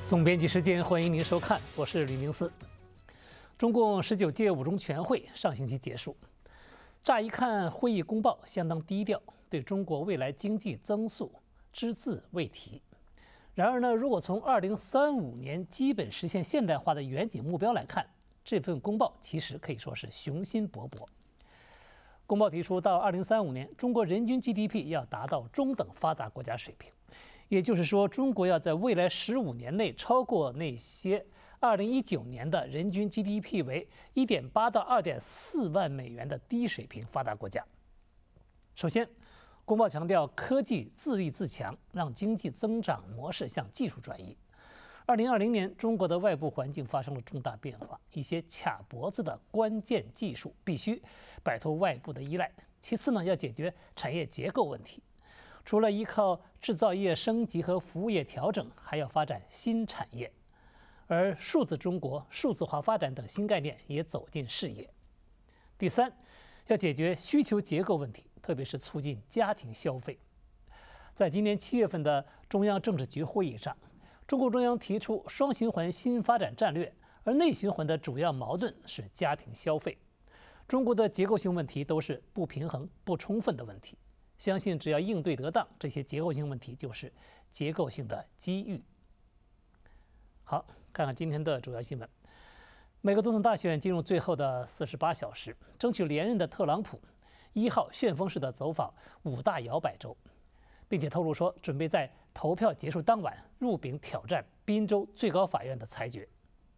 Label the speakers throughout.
Speaker 1: 总编辑时间，欢迎您收看，我是吕明思。中共19届五中全会上星期结束，乍一看会议公报相当低调，对中国未来经济增速只字未提。然而呢，如果从2035年基本实现现代化的远景目标来看，这份公报其实可以说是雄心勃勃。公报提出，到2035年，中国人均 GDP 要达到中等发达国家水平，也就是说，中国要在未来15年内超过那些2019年的人均 GDP 为1.8到2.4万美元的低水平发达国家。首先，公报强调科技自立自强，让经济增长模式向技术转移。2020年，中国的外部环境发生了重大变化，一些卡脖子的关键技术必须摆脱外部的依赖。其次呢，要解决产业结构问题，除了依靠制造业升级和服务业调整，还要发展新产业，而数字中国、数字化发展等新概念也走进视野。第三，要解决需求结构问题，特别是促进家庭消费。在今年7月份的中央政治局会议上，中共中央提出双循环新发展战略，而内循环的主要矛盾是家庭消费。中国的结构性问题都是不平衡、不充分的问题，相信只要应对得当，这些结构性问题就是结构性的机遇。好，看看今天的主要新闻。美国总统大选进入最后的48小时，争取连任的特朗普1号旋风式的走访5大摇摆州，并且透露说，准备在投票结束当晚入禀挑战宾州最高法院的裁决。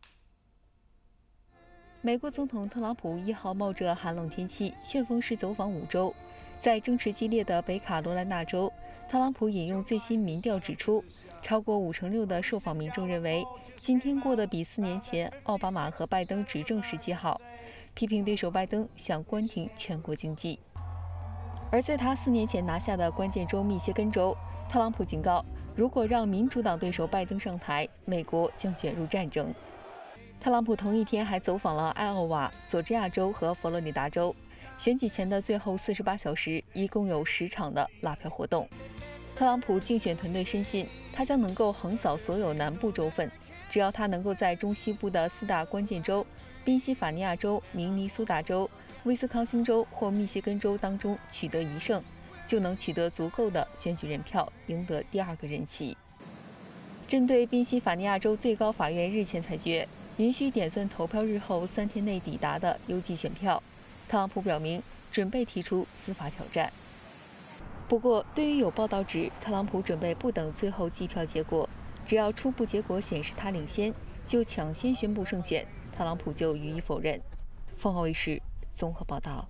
Speaker 2: 美国总统特朗普1号冒着寒冷天气旋风式走访5州，在争持激烈的北卡罗来纳州，特朗普引用最新民调指出，超过56%的受访民众认为今天过得比4年前奥巴马和拜登执政时期好，批评对手拜登想关停全国经济。而在他4年前拿下的关键州密歇根州，特朗普警告，如果让民主党对手拜登上台，美国将卷入战争。特朗普同一天还走访了艾奥瓦、佐治亚州和佛罗里达州。选举前的最后48小时，一共有10场的拉票活动。特朗普竞选团队深信，他将能够横扫所有南部州份，只要他能够在中西部的4大关键州——宾夕法尼亚州、明尼苏达州、威斯康星州或密歇根州当中取得1胜，就能取得足够的选举人票，赢得第2个任期。针对宾夕法尼亚州最高法院日前裁决，允许点算投票日后3天内抵达的邮寄选票，特朗普表明准备提出司法挑战。不过，对于有报道指特朗普准备不等最后计票结果，只要初步结果显示他领先，就抢先宣布胜选，特朗普就予以否认。凤凰卫视综合报道。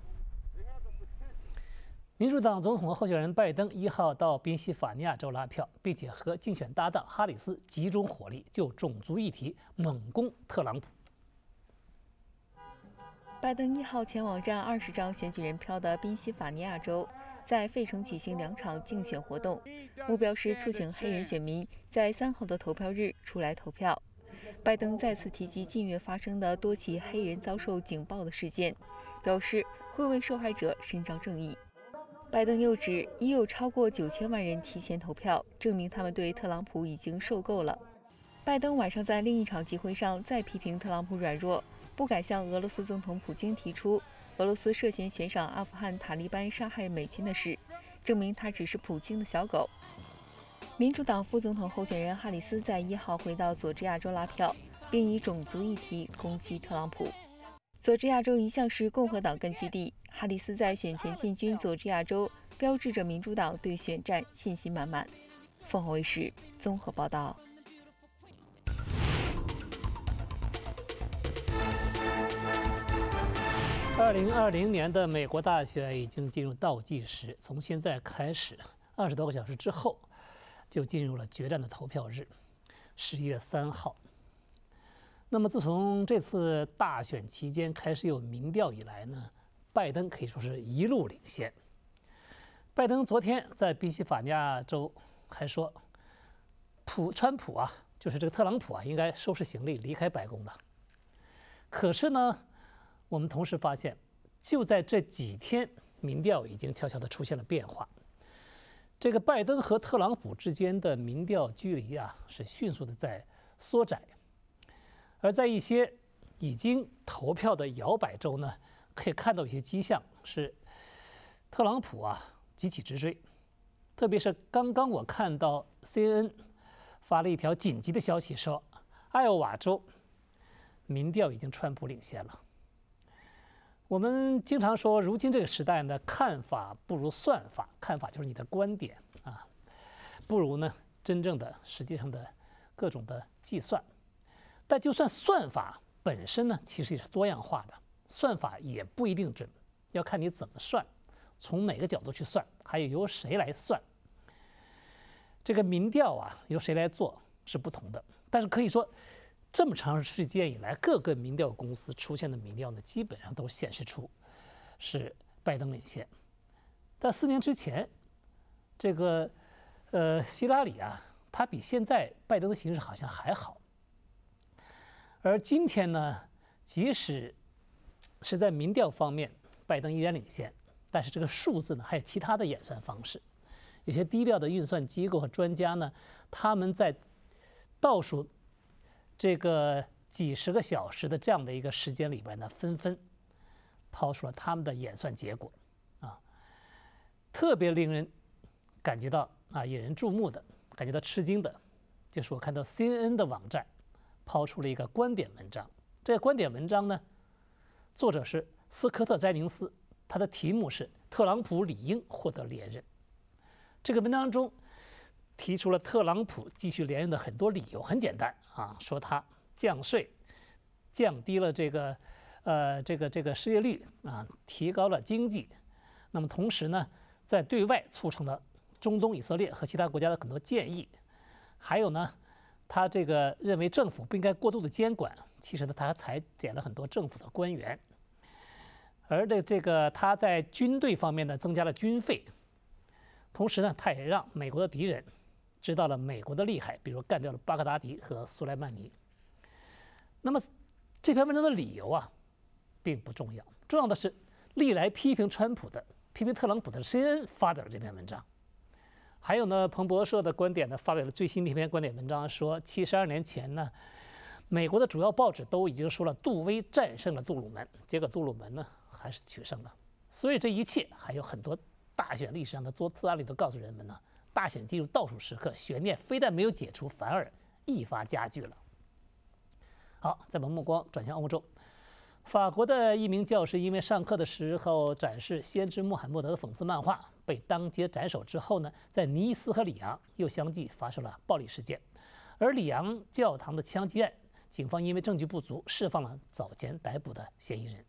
Speaker 1: 民主党总统候选人拜登1号到宾夕法尼亚州拉票，并且和竞选搭档哈里斯集中火力，就种族议题猛攻特朗普。
Speaker 2: 拜登1号前往占20张选举人票的宾夕法尼亚州，在费城举行2场竞选活动，目标是促请黑人选民在3号的投票日出来投票。拜登再次提及近月发生的多起黑人遭受警暴的事件，表示会为受害者伸张正义。拜登又指，已有超过9000万人提前投票，证明他们对特朗普已经受够了。拜登晚上在另一场集会上再批评特朗普软弱，不敢向俄罗斯总统普京提出俄罗斯涉嫌悬赏阿富汗塔利班杀害美军的事，证明他只是普京的小狗。民主党副总统候选人哈里斯在1号回到佐治亚州拉票，并以种族议题攻击特朗普。佐治亚州一向是共和党根据地，哈里斯在选前进军佐治亚州，标志着民主党对选战信心满满。凤凰卫视综合报道。
Speaker 1: 2020年的美国大选已经进入倒计时，从现在开始，20多个小时之后，就进入了决战的投票日，11月3号。那么，自从这次大选期间开始有民调以来呢，拜登可以说是一路领先。拜登昨天在宾夕法尼亚州还说，川普啊，就是这个特朗普啊，应该收拾行李离开白宫了。可是呢，我们同时发现，就在这几天，民调已经悄悄地出现了变化。这个拜登和特朗普之间的民调距离啊，是迅速的在缩窄。而在一些已经投票的摇摆州呢，可以看到一些迹象是特朗普急起直追。特别是刚刚我看到 CNN 发了一条紧急的消息说，艾奥瓦州民调已经川普领先了。我们经常说，如今这个时代呢，看法不如算法，看法就是你的观点不如呢真正的实际上的各种的计算。但就算算法本身呢，其实也是多样化的，算法也不一定准，要看你怎么算，从哪个角度去算，还有由谁来算。这个民调由谁来做是不同的，但是可以说，这么长时间以来，各个民调公司出现的民调呢，基本上都显示出是拜登领先。但4年之前，这个希拉里他比现在拜登的形势好像还好。而今天呢，即使是在民调方面，拜登依然领先，但是这个数字呢，还有其他的演算方式。有些低调的运算机构和专家呢，他们在倒数这个几十个小时的这样的一个时间里边呢，纷纷抛出了他们的演算结果特别令人感觉到引人注目的，感觉到吃惊的，就是我看到 CNN 的网站抛出了一个观点文章。这个观点文章呢，作者是斯科特·詹宁斯，他的题目是特朗普理应获得连任。这个文章中提出了特朗普继续连任的很多理由，很简单说他降税，降低了这个失业率提高了经济，那么同时呢，在对外促成了中东、以色列和其他国家的很多建议，还有呢，他这个认为政府不应该过度的监管，其实呢，他还裁减了很多政府的官员，而这个他在军队方面呢，增加了军费。同时呢，他也让美国的敌人知道了美国的厉害，比如干掉了巴格达迪和苏莱曼尼。那么这篇文章的理由并不重要，重要的是历来批评特朗普的 CNN 发表了这篇文章。还有呢，彭博社的观点呢，发表了最新的一篇观点文章，说72年前呢，美国的主要报纸都已经说了杜威战胜了杜鲁门，结果杜鲁门呢还是取胜了。所以这一切还有很多大选历史上的资料里都告诉人们呢，大选进入倒数时刻，悬念非但没有解除，反而愈发加剧了。好，再把目光转向欧洲。法国的一名教师因为上课的时候展示先知穆罕默德的讽刺漫画，被当街斩首之后呢，在尼斯和里昂又相继发生了暴力事件。而里昂教堂的枪击案，警方因为证据不足，释放了早前逮捕的嫌疑人。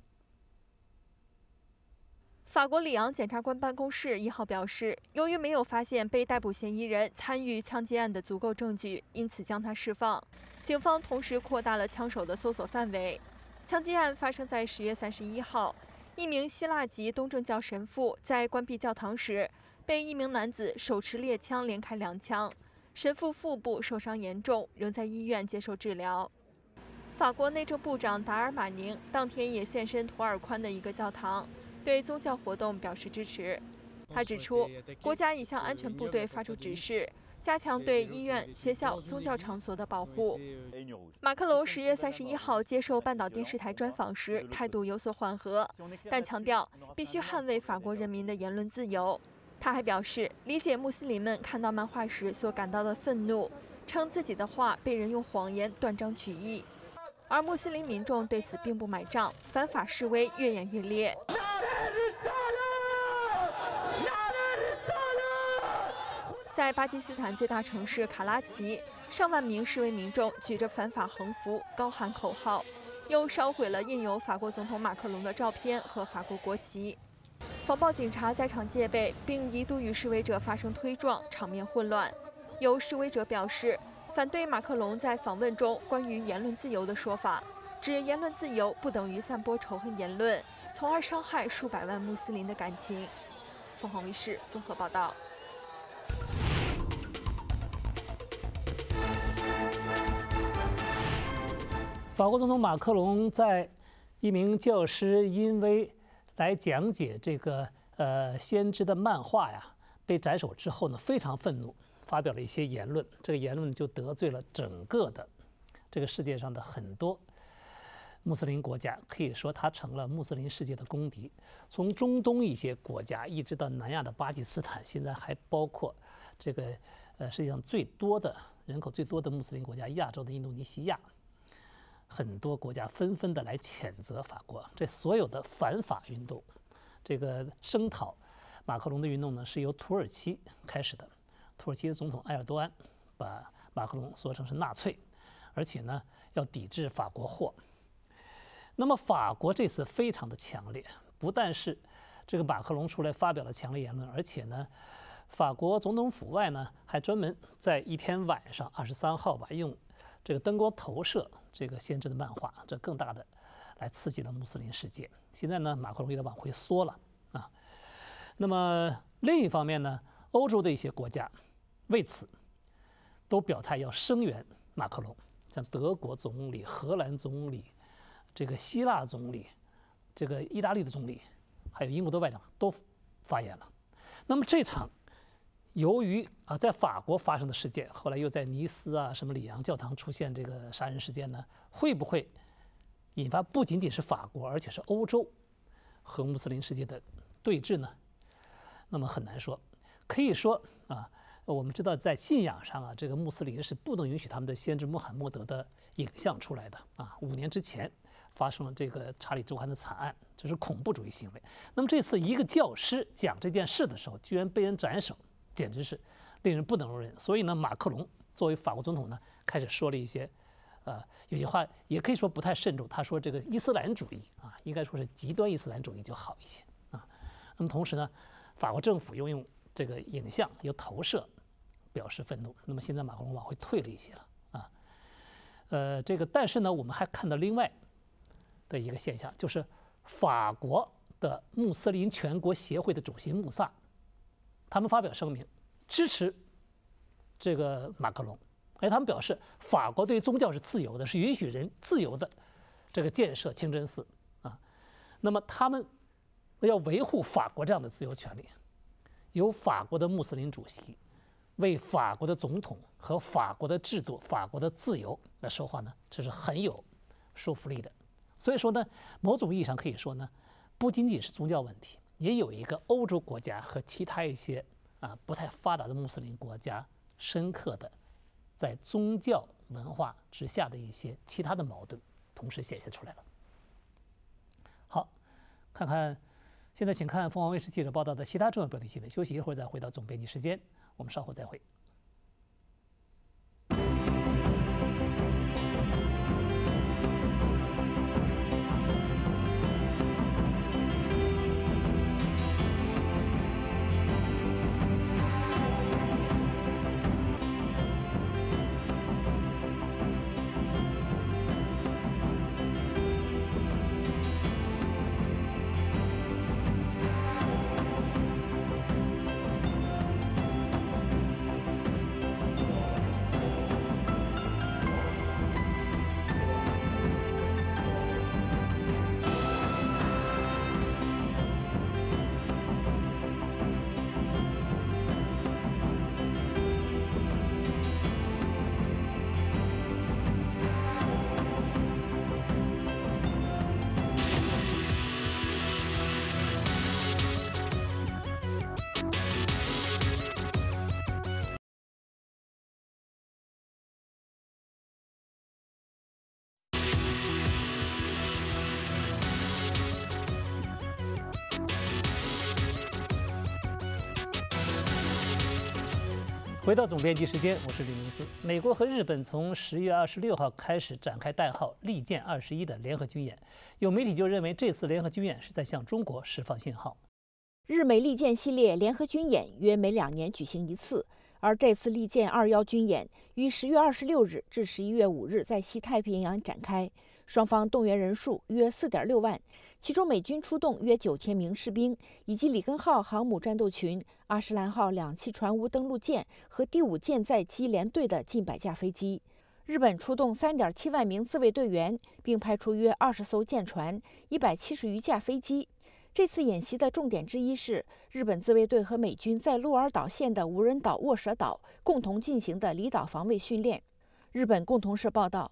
Speaker 3: 法国里昂检察官办公室1号表示，由于没有发现被逮捕嫌疑人参与枪击案的足够证据，因此将他释放。警方同时扩大了枪手的搜索范围。枪击案发生在10月31号，一名希腊籍东正教神父在关闭教堂时，被一名男子手持猎枪连开2枪，神父腹部受伤严重，仍在医院接受治疗。法国内政部长达尔马宁当天也现身图尔宽的一个教堂，对宗教活动表示支持。他指出，国家已向安全部队发出指示，加强对医院、学校、宗教场所的保护。马克龙10月31号接受半岛电视台专访时，态度有所缓和，但强调必须捍卫法国人民的言论自由。他还表示，理解穆斯林们看到漫画时所感到的愤怒，称自己的话被人用谎言断章取义。而穆斯林民众对此并不买账，反法示威越演越烈。在巴基斯坦最大城市卡拉奇，上万名示威民众举着反法横幅，高喊口号，又烧毁了印有法国总统马克龙的照片和法国国旗。防暴警察在场戒备，并一度与示威者发生推撞，场面混乱。有示威者表示，反对马克龙在访问中关于言论自由的说法，指言论自由不等于散播仇恨言论，从而伤害数百万穆斯林的感情。凤凰卫视综合报道。
Speaker 1: 法国总统马克龙在一名教师因为来讲解这个先知的漫画被斩首之后呢，非常愤怒，发表了一些言论。这个言论就得罪了整个的这个世界上的很多穆斯林国家，可以说它成了穆斯林世界的公敌。从中东一些国家，一直到南亚的巴基斯坦，现在还包括这个世界上人口最多的穆斯林国家亚洲的印度尼西亚，很多国家纷纷的来谴责法国。这所有的反法运动，这个声讨马克龙的运动呢，是由土耳其开始的。土耳其总统埃尔多安把马克龙说成是纳粹，而且呢要抵制法国货。那么法国这次非常的强烈，不但是这个马克龙出来发表了强烈言论，而且呢，法国总统府外呢还专门在一天晚上23号吧，用这个灯光投射这个先知的漫画，这更大的来刺激了穆斯林世界。现在呢，马克龙又往回缩了啊。那么另一方面呢，欧洲的一些国家为此都表态要声援马克龙，像德国总理、荷兰总理、这个希腊总理、这个意大利的总理，还有英国的外长都发言了。那么这场由于在法国发生的事件，后来又在尼斯什么里昂教堂出现这个杀人事件呢，会不会引发不仅仅是法国，而且是欧洲和穆斯林世界的对峙呢？那么很难说。可以说我们知道在信仰上这个穆斯林是不能允许他们的先知穆罕默德的影像出来的5年之前发生了这个查理周刊的惨案，这是恐怖主义行为。那么这次一个教师讲这件事的时候，居然被人斩首，简直是令人不能容忍。所以呢，马克龙作为法国总统呢，开始说了一些有些话也可以说不太慎重。他说这个伊斯兰主义应该说是极端伊斯兰主义就好一些那么同时呢，法国政府又用这个影像有投射表示愤怒。那么现在马克龙往回退了一些了但是呢，我们还看到另外的一个现象，就是法国的穆斯林全国协会的主席穆萨，他们发表声明支持这个马克龙，他们表示法国对宗教是自由的，是允许人自由的这个建设清真寺那么他们要维护法国这样的自由权利。由法国的穆斯林主席为法国的总统和法国的制度、法国的自由来说话呢，这是很有说服力的。所以说呢，某种意义上可以说呢，不仅仅是宗教问题，也有一个欧洲国家和其他一些不太发达的穆斯林国家深刻的在宗教文化之下的一些其他的矛盾同时显现出来了。好，看看现在请看凤凰卫视记者报道的其他重要标题新闻。休息一会儿再回到总编辑时间，我们稍后再会。回到总编辑时间，我是吕明思。美国和日本从10月26号开始展开代号“利剑21”的联合军演，有媒体就认为这次联合军演是在向中国释放信号。
Speaker 4: 日美利剑系列联合军演约每2年举行一次，而这次利剑21军演于10月26日至11月5日在西太平洋展开，双方动员人数约4.6万，其中美军出动约9000名士兵，以及里根号航母战斗群、阿什兰号2栖船坞登陆舰和第5舰载机联队的近100架飞机。日本出动3.7万名自卫队员，并派出约20艘舰船、170余架飞机。这次演习的重点之一是日本自卫队和美军在鹿儿岛县的无人岛沃舍岛共同进行的离岛防卫训练。日本共同社报道，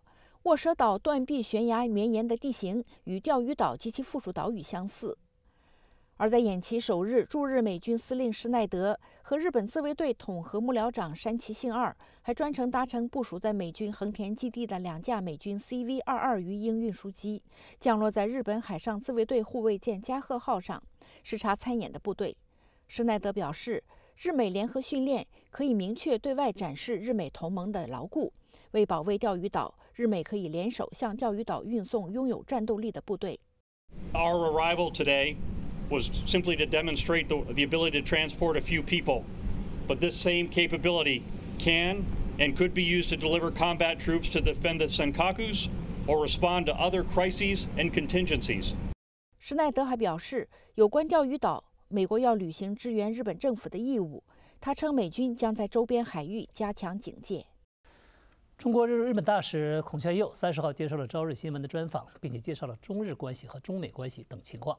Speaker 4: 卧蛇岛断壁悬崖绵延的地形与钓鱼岛及其附属岛屿相似。而在演习首日，驻日美军司令施耐德和日本自卫队统合幕僚长山崎幸二还专程搭乘部署在美军横田基地的2架美军 CV-22鱼鹰运输机，降落在日本海上自卫队护卫舰加贺号上，视察参演的部队。施耐德表示，日美联合训练可以明确对外展示日美同盟的牢固。为保卫钓鱼岛，日美可以联手向钓鱼岛运送拥有战斗力的部队。
Speaker 5: Our arrival today was simply to demonstrate the ability to transport a few people, but this same capability can and could be used to deliver combat troops to defend the Senkakus or respond to other crises and contingencies.
Speaker 4: 施耐德还表示，有关钓鱼岛，美国要履行支援日本政府的义务。他称，美军将在周边海域加强警戒。
Speaker 1: 中国日本大使孔铉佑30号接受了朝日新闻的专访，并且介绍了中日关系和中美关系等情况。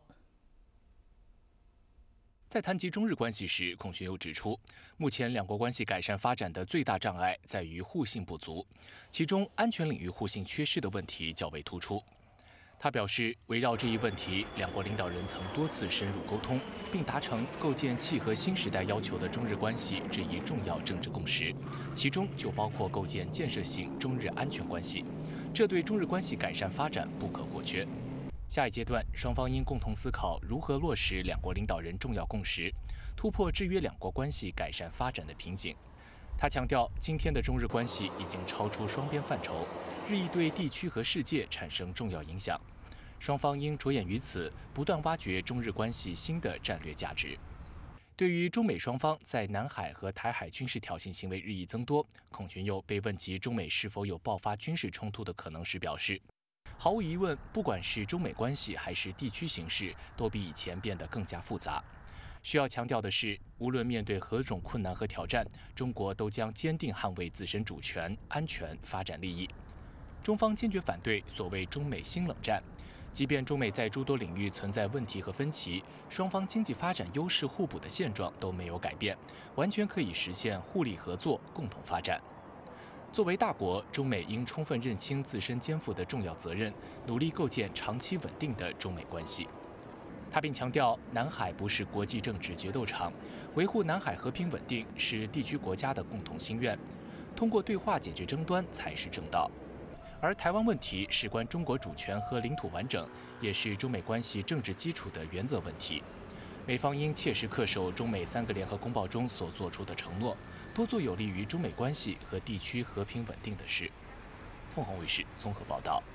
Speaker 6: 在谈及中日关系时，孔铉佑指出，目前两国关系改善发展的最大障碍在于互信不足，其中安全领域互信缺失的问题较为突出。他表示，围绕这一问题，两国领导人曾多次深入沟通，并达成构建契合新时代要求的中日关系这一重要政治共识，其中就包括构建建设性中日安全关系，这对中日关系改善发展不可或缺。下一阶段，双方应共同思考如何落实两国领导人重要共识，突破制约两国关系改善发展的瓶颈。他强调，今天的中日关系已经超出双边范畴，日益对地区和世界产生重要影响。双方应着眼于此，不断挖掘中日关系新的战略价值。对于中美双方在南海和台海军事挑衅行为日益增多，孔铉佑被问及中美是否有爆发军事冲突的可能时表示，毫无疑问，不管是中美关系还是地区形势，都比以前变得更加复杂。需要强调的是，无论面对何种困难和挑战，中国都将坚定捍卫自身主权、安全、发展利益。中方坚决反对所谓中美新冷战。即便中美在诸多领域存在问题和分歧，双方经济发展优势互补的现状都没有改变，完全可以实现互利合作、共同发展。作为大国，中美应充分认清自身肩负的重要责任，努力构建长期稳定的中美关系。他并强调，南海不是国际政治决斗场，维护南海和平稳定是地区国家的共同心愿，通过对话解决争端才是正道。而台湾问题事关中国主权和领土完整，也是中美关系政治基础的原则问题。美方应切实恪守中美3个联合公报中所作出的承诺，多做有利于中美关系和地区和平稳定的事。凤凰卫视综合报道。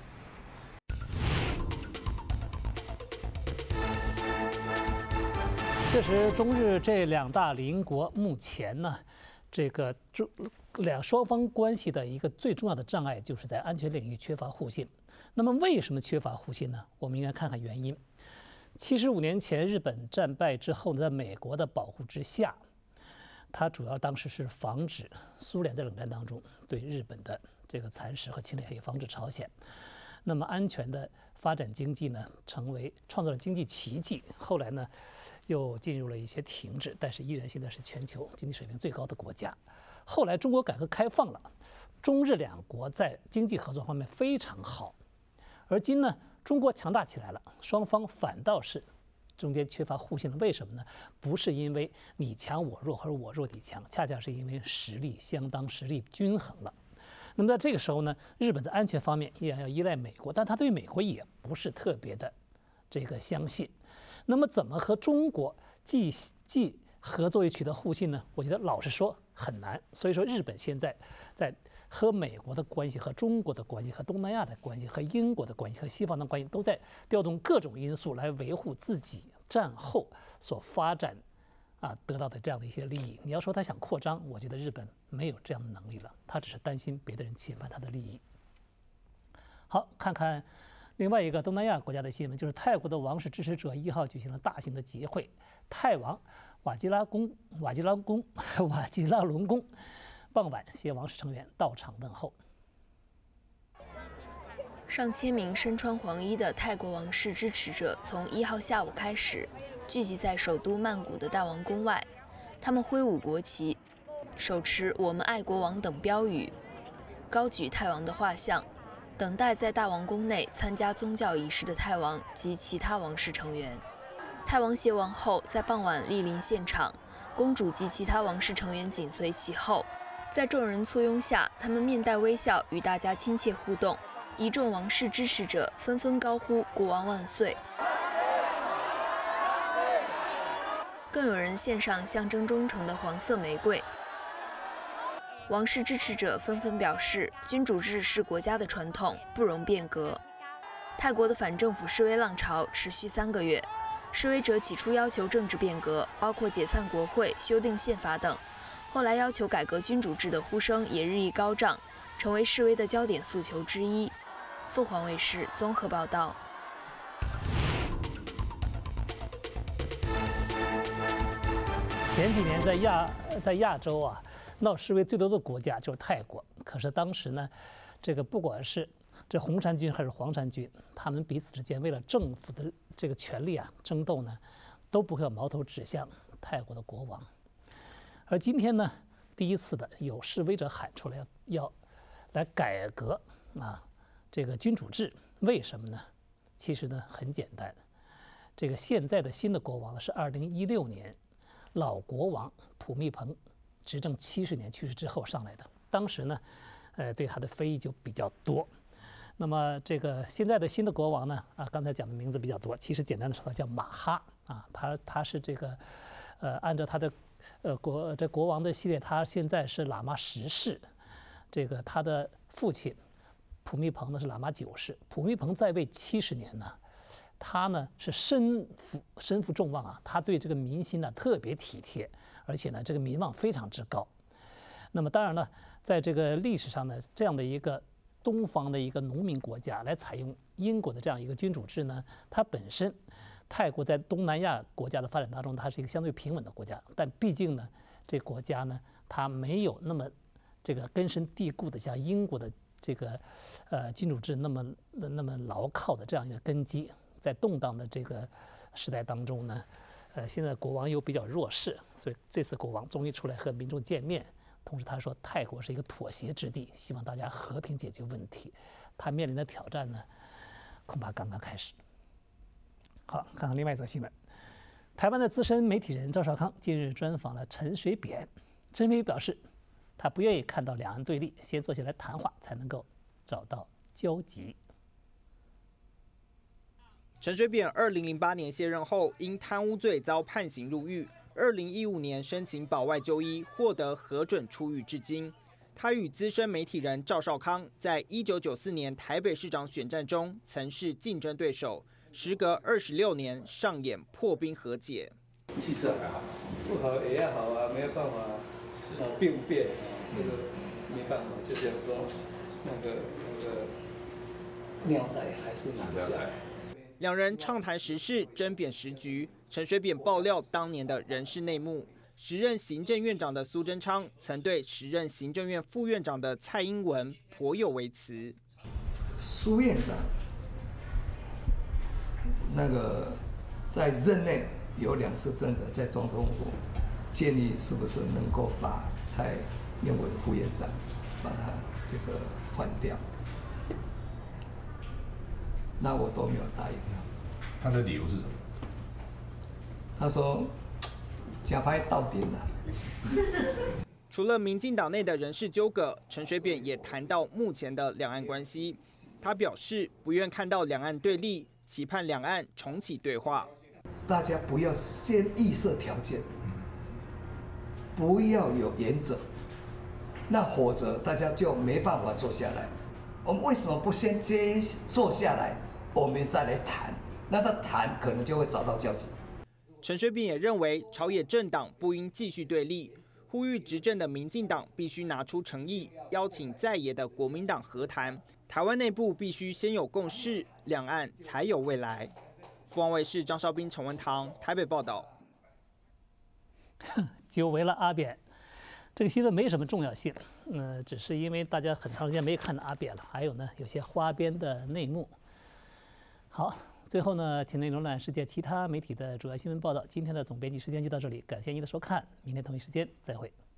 Speaker 1: 确实，中日这2大邻国目前呢，这个双方关系的一个最重要的障碍，就是在安全领域缺乏互信。那么，为什么缺乏互信呢？我们应该看看原因。75年前，日本战败之后呢，在美国的保护之下，它主要当时是防止苏联在冷战当中对日本的这个蚕食和侵略，也防止朝鲜。那么，安全的发展经济呢，创造了经济奇迹。后来呢，又进入了一些停滞，但是依然现在是全球经济水平最高的国家。后来中国改革开放了，中日2国在经济合作方面非常好。而今呢，中国强大起来了，双方反倒是中间缺乏互信了。为什么呢？不是因为你强我弱，或者我弱你强，恰恰是因为实力相当、实力均衡了。那么在这个时候呢，日本在安全方面依然要依赖美国，但他对美国也不是特别的这个相信。那么怎么和中国既合作又取得互信呢？我觉得老实说很难。所以说，日本现在在和美国的关系、和中国的关系、和东南亚的关系、和英国的关系、和西方的关系，都在调动各种因素来维护自己战后所发展得到的这样的一些利益。你要说他想扩张，我觉得日本没有这样的能力了，他只是担心别的人侵犯他的利益。好，看看另外一个东南亚国家的新闻，就是泰国的王室支持者1号举行了大型的集会，泰王瓦吉拉隆功傍晚携王室成员到场问候。
Speaker 7: 上千名身穿黄衣的泰国王室支持者从1号下午开始聚集在首都曼谷的大王宫外，他们挥舞国旗，手持"我们爱国王"等标语，高举泰王的画像， 等待在大王宫内参加宗教仪式的泰王及其他王室成员。泰王携王后在傍晚莅临现场，公主及其他王室成员紧随其后。在众人簇拥下，他们面带微笑，与大家亲切互动。一众王室支持者纷纷高呼“国王万岁”，更有人献上象征忠诚的黄色玫瑰。王室支持者纷纷表示，君主制是国家的传统，不容变革。泰国的反政府示威浪潮持续3个月，示威者起初要求政治变革，包括解散国会、修订宪法等。后来要求改革君主制的呼声也日益高涨，成为示威的焦点诉求之一。凤凰卫视综合报道。
Speaker 1: 前几年在亚洲啊，闹示威最多的国家就是泰国。可是当时呢，这个不管是这红衫军还是黄衫军，他们彼此之间为了政府的这个权力啊争斗呢，都不会把矛头指向泰国的国王。而今天呢，第一次的有示威者喊出来要来改革啊这个君主制，为什么呢？其实呢很简单，这个现在的新的国王呢是2016年老国王普密蓬执政70年去世之后上来的，当时呢，对他的非议就比较多。那么这个现在的新的国王呢，刚才讲的名字比较多，其实简单的说他叫马哈啊，他是这个按照他的国王的系列，他现在是喇嘛10世，这个他的父亲普密蓬呢是喇嘛9世。普密蓬在位70年呢，他呢是身负众望啊，他对这个民心呢特别体贴，而且呢这个民望非常之高。那么当然了，在这个历史上呢，这样的一个东方的一个农民国家来采用英国的这样一个君主制呢，它本身泰国在东南亚国家的发展当中，它是一个相对平稳的国家，但毕竟呢，这个国家呢，它没有那么这个根深蒂固的像英国的这个君主制那么牢靠的这样一个根基。在动荡的这个时代当中呢，现在国王又比较弱势，所以这次国王终于出来和民众见面，同时他说泰国是一个妥协之地，希望大家和平解决问题。他面临的挑战呢，恐怕刚刚开始。好，看看另外一则新闻。台湾的资深媒体人赵少康近日专访了陈水扁，陈水扁表示，他不愿意看到两岸对立，先坐下来谈话才能够找到交集。
Speaker 8: 陈水扁2008年卸任后，因贪污罪遭判刑入狱。2015年申请保外就医，获得核准出狱至今。他与资深媒体人赵少康在1994年台北市长选战中曾是竞争对手，时隔26年上演破冰和解。
Speaker 9: 气色还好，不好也要好啊，没有办法，变不变，这个没办法，就这样说，那个尿袋还是拿不下来。
Speaker 8: 两人畅谈时事，争辩时局。陈水扁爆料当年的人事内幕。时任行政院长的苏贞昌曾对时任行政院副院长的蔡英文颇有微词。
Speaker 9: 苏院长那个在任内有2次真的在总统府建议，是不是能够把蔡英文副院长把他这个换掉？那我都没有答应他。
Speaker 10: 他的理由是什么？
Speaker 9: 他说：“假牌到顶了。”
Speaker 8: 除了民进党内的人事纠葛，陈水扁也谈到目前的两岸关系。他表示不愿看到两岸对立，期盼两岸重启对话。
Speaker 9: 大家不要先预设条件，不要有原则，那否则大家就没办法坐下来。我们为什么不先坐下来？我们再来谈，那他谈可能就会找到交集。
Speaker 8: 陈水扁也认为，朝野政党不应继续对立，呼吁执政的民进党必须拿出诚意，邀请在野的国民党和谈。台湾内部必须先有共识，两岸才有未来。凤凰卫视张绍斌、陈文堂台北报道。
Speaker 1: 久违了阿扁，这个新闻没什么重要性，只是因为大家很长时间没看到阿扁了，还有呢有些花边的内幕。好，最后呢，请您浏览世界其他媒体的主要新闻报道。今天的总编辑时间就到这里，感谢您的收看，明天同一时间再会。